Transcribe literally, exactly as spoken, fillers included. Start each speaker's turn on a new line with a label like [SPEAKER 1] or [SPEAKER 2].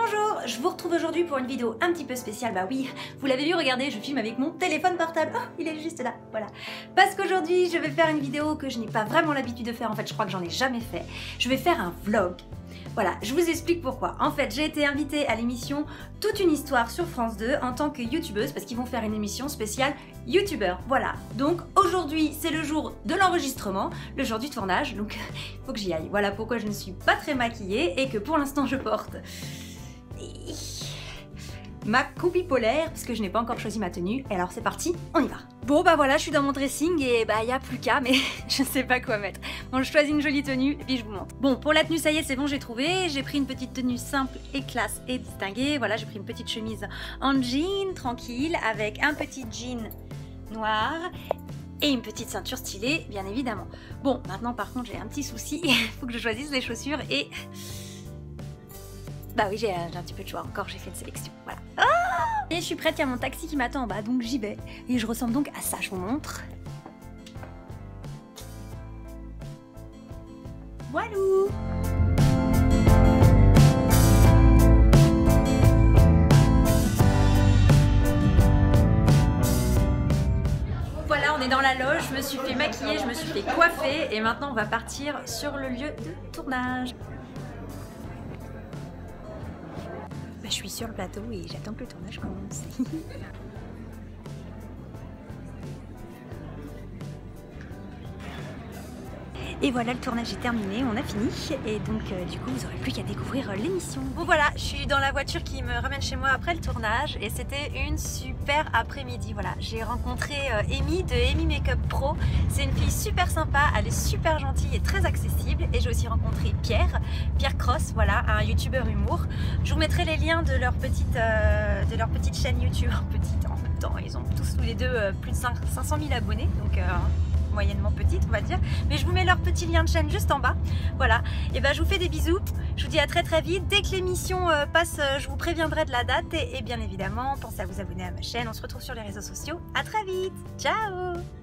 [SPEAKER 1] bonjour, je vous retrouve aujourd'hui pour une vidéo un petit peu spéciale. Bah oui, vous l'avez vu, regardez, je filme avec mon téléphone portable. Oh, il est juste là, voilà. Parce qu'aujourd'hui, je vais faire une vidéo que je n'ai pas vraiment l'habitude de faire. En fait, je crois que j'en ai jamais fait. Je vais faire un vlog. Voilà, je vous explique pourquoi. En fait, j'ai été invitée à l'émission Toute une histoire sur France deux en tant que youtubeuse parce qu'ils vont faire une émission spéciale youtubeur. Voilà, donc aujourd'hui c'est le jour de l'enregistrement, le jour du tournage, donc il faut que j'y aille. Voilà pourquoi je ne suis pas très maquillée et que pour l'instant je porte ma combi polaire parce que je n'ai pas encore choisi ma tenue. Et alors c'est parti, on y va. Bon bah voilà, je suis dans mon dressing et bah il n'y a plus qu'à, mais je ne sais pas quoi mettre. Bon, je choisis une jolie tenue et puis je vous montre. Bon, pour la tenue, ça y est, c'est bon, j'ai trouvé. J'ai pris une petite tenue simple et classe et distinguée. Voilà, j'ai pris une petite chemise en jean, tranquille, avec un petit jean noir et une petite ceinture stylée, bien évidemment. Bon, maintenant par contre, j'ai un petit souci. Il faut que je choisisse les chaussures et... Bah oui, j'ai un petit peu de choix encore, j'ai fait une sélection, voilà. Ah, et je suis prête, il y a mon taxi qui m'attend en bas, donc j'y vais. Et je ressemble donc à ça, je vous montre. Voilou! Voilà, on est dans la loge, je me suis fait maquiller, je me suis fait coiffer, et maintenant on va partir sur le lieu de tournage. Bah, je suis sur le plateau et j'attends que le tournage commence. Et voilà, le tournage est terminé, on a fini. Et donc euh, du coup, vous n'aurez plus qu'à découvrir euh, l'émission. Bon voilà, je suis dans la voiture qui me ramène chez moi après le tournage. Et c'était une super après-midi. Voilà, j'ai rencontré euh, Amy de Amy Makeup Pro. C'est une fille super sympa, elle est super gentille et très accessible. Et j'ai aussi rencontré Pierre, Pierre Cross, voilà, un youtubeur humour. Je vous mettrai les liens de leur petite, euh, de leur petite chaîne YouTube. Petite en même temps, ils ont tous tous les deux euh, plus de cinq cent mille abonnés. Donc... Euh, moyennement petite on va dire, mais je vous mets leur petit lien de chaîne juste en bas. Voilà, et ben je vous fais des bisous, je vous dis à très très vite. Dès que l'émission euh, passe, euh, je vous préviendrai de la date et, et bien évidemment pensez à vous abonner à ma chaîne. On se retrouve sur les réseaux sociaux, à très vite, ciao.